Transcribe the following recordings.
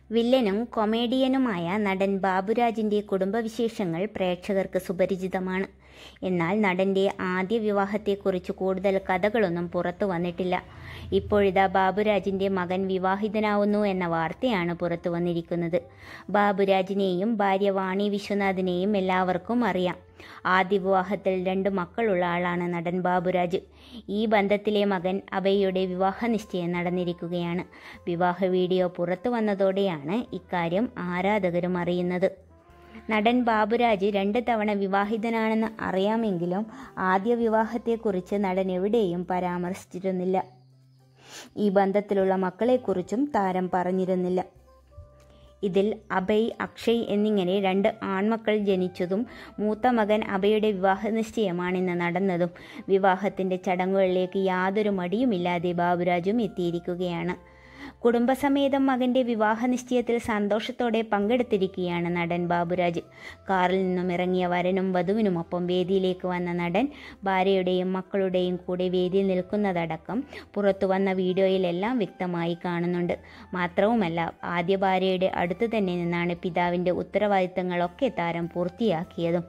വില്ലനും കൊമേഡിയനുമായ നടൻ ബാബുരാജിൻ്റെ കുടുംബവിശേഷങ്ങൾ പ്രേക്ഷകർക്ക് സുപരിചിതമാണ്. എന്നാൽ നടൻ്റെ ആദ്യ വിവാഹത്തെക്കുറിച്ച് കൂടുതൽ കഥകളൊന്നും പുറത്തു വന്നിട്ടില്ല. ഇപ്പോഴിതാ ബാബുരാജിൻ്റെ മകൻ വിവാഹിതനാവുന്നു എന്ന വാർത്തയാണ് പുറത്തു വന്നിരിക്കുന്നത്. ബാബുരാജിനെയും ഭാര്യ വാണി വിശ്വനാഥിനെയും എല്ലാവർക്കും അറിയാം. ആദ്യ വിവാഹത്തിൽ 2 മക്കളുള്ള ആളാണ് നടൻ ബാബുരാജ്. ഈ ബന്ധത്തിലെ മകൻ അഭയയുടെ വിവാഹ നിശ്ചയം നടന്നിരിക്കുകയാണ്. വിവാഹ വീഡിയോ പുറത്തു വന്നതോടെയാണ് ഇക്കാര്യം ആരാധകരും അറിയുന്നത്. നടൻ ബാബുരാജ് 2 തവണ വിവാഹിതനാണെന്ന് അറിയാമെങ്കിലും ആദ്യ വിവാഹത്തെക്കുറിച്ച് നടൻ എവിടെയും പരാമർശിച്ചിരുന്നില്ല. ഈ ബന്ധത്തിലുള്ള മക്കളെക്കുറിച്ചും താരം പറഞ്ഞിരുന്നില്ല. ഇതിൽ അഭയ്, അക്ഷയ് എന്നിങ്ങനെ 2 ആൺമക്കൾ ജനിച്ചതും മൂത്ത മകൻ അഭയുടെ വിവാഹ നിശ്ചയമാണിന്ന് നടന്നതും വിവാഹത്തിൻ്റെ ചടങ്ങുകളിലേക്ക് യാതൊരു മടിയുമില്ലാതെ ബാബുരാജും എത്തിയിരിക്കുകയാണ്. കുടുംബസമേതം മകൻ്റെ വിവാഹ നിശ്ചയത്തിൽ സന്തോഷത്തോടെ പങ്കെടുത്തിരിക്കുകയാണ് നടൻ ബാബുരാജ്. കാറിൽ നിന്നും ഇറങ്ങിയ വരനും വധുവിനുമൊപ്പം വേദിയിലേക്ക് വന്ന നടൻ ഭാര്യയുടെയും മക്കളുടെയും കൂടെ വേദിയിൽ നിൽക്കുന്നതടക്കം പുറത്തു വന്ന വീഡിയോയിലെല്ലാം വ്യക്തമായി കാണുന്നുണ്ട്. മാത്രവുമല്ല, ആദ്യ ഭാര്യയുടെ അടുത്തു തന്നെ നിന്നാണ് പിതാവിൻ്റെ ഉത്തരവാദിത്തങ്ങളൊക്കെ താരം പൂർത്തിയാക്കിയതും.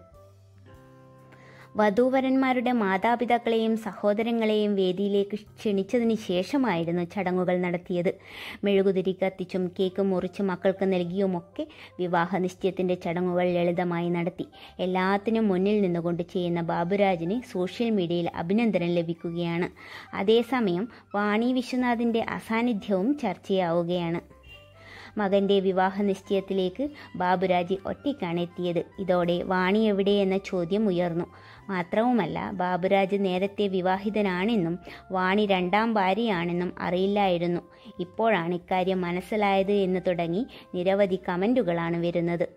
വധൂവരന്മാരുടെ മാതാപിതാക്കളെയും സഹോദരങ്ങളെയും വേദിയിലേക്ക് ക്ഷണിച്ചതിന് ശേഷമായിരുന്നു ചടങ്ങുകൾ നടത്തിയത്. മെഴുകുതിരി കത്തിച്ചും കേക്ക് മുറിച്ച് മക്കൾക്ക് നൽകിയുമൊക്കെ വിവാഹ നിശ്ചയത്തിൻ്റെ ചടങ്ങുകൾ ലളിതമായി നടത്തി. എല്ലാത്തിനും മുന്നിൽ നിന്നുകൊണ്ട് ചെയ്യുന്ന ബാബുരാജിന് സോഷ്യൽ മീഡിയയിൽ അഭിനന്ദനം ലഭിക്കുകയാണ്. അതേസമയം വാണി വിശ്വനാഥിൻ്റെ അസാന്നിധ്യവും ചർച്ചയാവുകയാണ്. മകൻ്റെ വിവാഹ നിശ്ചയത്തിലേക്ക് ബാബുരാജ് ഒറ്റയ്ക്കാണ് എത്തിയത്. ഇതോടെ വാണി എവിടെയെന്ന ചോദ്യം ഉയർന്നു. മാത്രവുമല്ല, ബാബുരാജ് നേരത്തെ വിവാഹിതനാണെന്നും വാണി 2ാം ഭാര്യയാണെന്നും അറിയില്ലായിരുന്നു. ഇപ്പോഴാണ് ഇക്കാര്യം മനസ്സിലായത് എന്ന് തുടങ്ങി നിരവധി കമൻറ്റുകളാണ് വരുന്നത്.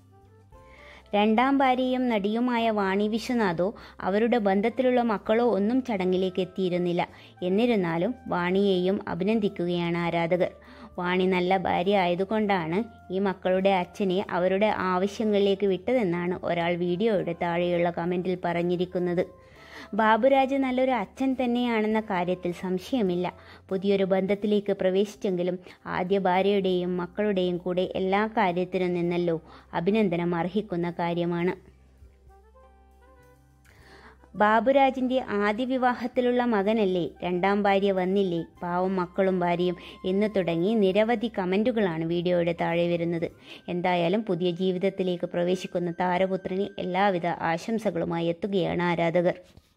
2ാം ഭാര്യയും നടിയുമായ വാണി വിശ്വനാഥോ അവരുടെ ബന്ധത്തിലുള്ള മക്കളോ ഒന്നും ചടങ്ങിലേക്ക് എത്തിയിരുന്നില്ല. എന്നിരുന്നാലും വാണിയെയും അഭിനന്ദിക്കുകയാണ് ആരാധകർ. വാണി നല്ല ഭാര്യ ആയതുകൊണ്ടാണ് ഈ മക്കളുടെ അച്ഛനെ അവരുടെ ആവശ്യങ്ങളിലേക്ക് വിട്ടതെന്നാണ് ഒരാൾ വീഡിയോയുടെ താഴെയുള്ള കമൻറ്റിൽ പറഞ്ഞിരിക്കുന്നത്. ബാബുരാജ് നല്ലൊരു അച്ഛൻ തന്നെയാണെന്ന കാര്യത്തിൽ സംശയമില്ല. പുതിയൊരു ബന്ധത്തിലേക്ക് പ്രവേശിച്ചെങ്കിലും ആദ്യ ഭാര്യയുടെയും മക്കളുടെയും കൂടെ എല്ലാ കാര്യത്തിനും നിന്നല്ലോ. അഭിനന്ദനം അർഹിക്കുന്ന കാര്യമാണ്. ബാബുരാജിൻ്റെ ആദ്യ വിവാഹത്തിലുള്ള മകനല്ലേ, 2ാം ഭാര്യ വന്നില്ലേ, പാവം മക്കളും ഭാര്യയും എന്ന് തുടങ്ങി നിരവധി കമൻറ്റുകളാണ് വീഡിയോയുടെ താഴെ വരുന്നത്. എന്തായാലും പുതിയ ജീവിതത്തിലേക്ക് പ്രവേശിക്കുന്ന താരപുത്രന് എല്ലാവിധ ആശംസകളുമായി എത്തുകയാണ് ആരാധകർ.